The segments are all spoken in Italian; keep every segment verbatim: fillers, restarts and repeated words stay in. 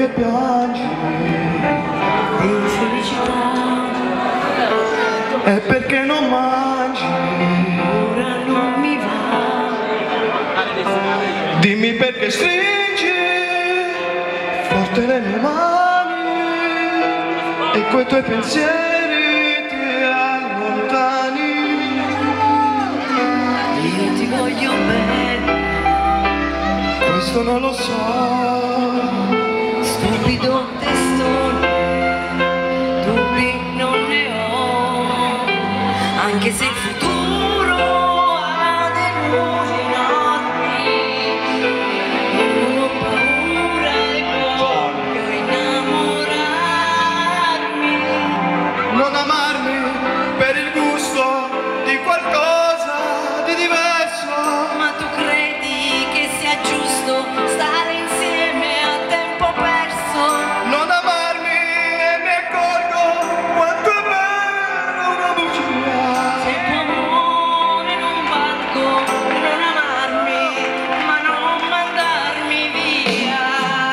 perché piangi di infelicità, e perché non mangi, ora non mi va. dimmi perché stringi forte le mie mani e coi tuoi pensieri ti allontani. Io ti voglio bene, Questo non lo so, stupido testone, dubbi non ne ho, anche se il futuro ha dei muri enormi, non ho paura e voglio innamorarmi. non amarmi per il gusto di qualcosa di diverso. Ma tu credi che sia giusto stare insieme a tempo perso? Non amarmi e mi accorgo quanto è bella una bugia. Se il tuo amore non valgo, non amarmi, ma non mandarmi via.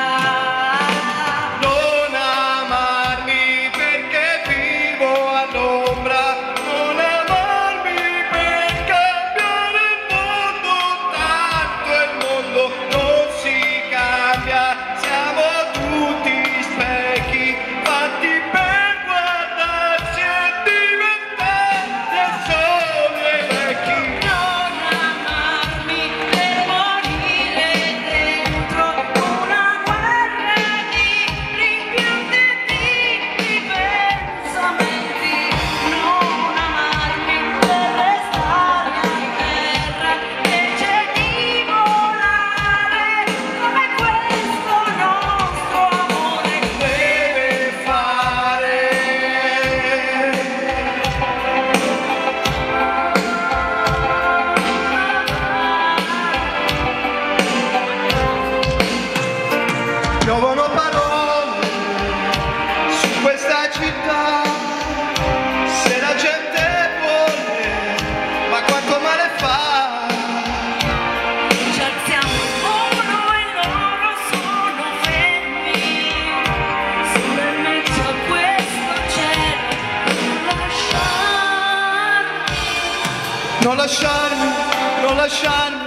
Non amarmi perché vivo all'ombra. Non amarmi per cambiare il mondo. Tanto il mondo non si cambia. Siamo tutti specchi fatti per guardarsi e diventare soli e vecchi. Non amarmi per morire dentro una guerra di rimpianti e di pensamenti. Non amarmi per restare in terra invece di volare come questo nostro amore Deve fare. Piovono parole su questa città, se la gente vuole, ma quanto male fa. Ci alziamo il volo e loro sono fermi, solo in mezzo a questo cielo. Non lasciarmi, Non lasciarmi, non lasciarmi